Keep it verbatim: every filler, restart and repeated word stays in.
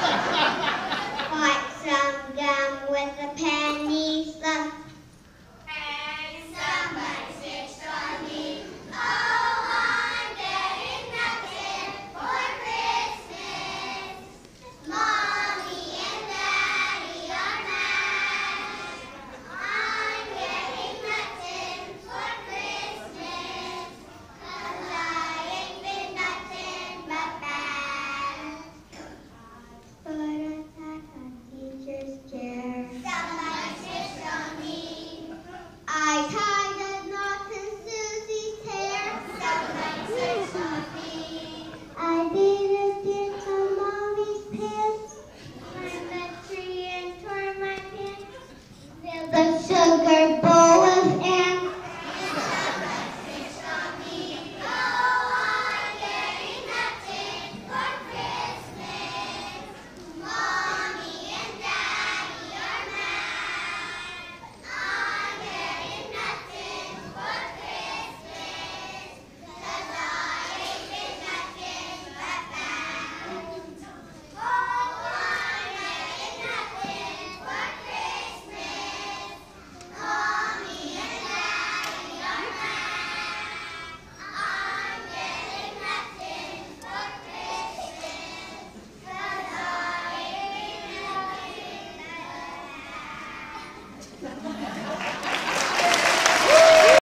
Bought some gum with a penny slip. And somebody snitched on me. Oh, I'm getting nothing for Christmas. Mommy and Daddy are mad. I'm getting nothing for Christmas. 'Cause I ain't been nothing but bad. Put a sack on teacher's chair. Somebody snitched on me. I tied a knot in Susie's hair. Somebody snitched on me. I beat a stitch on Mommy's pants. Climbed a tree and tore my pants. Filled a sugar bowl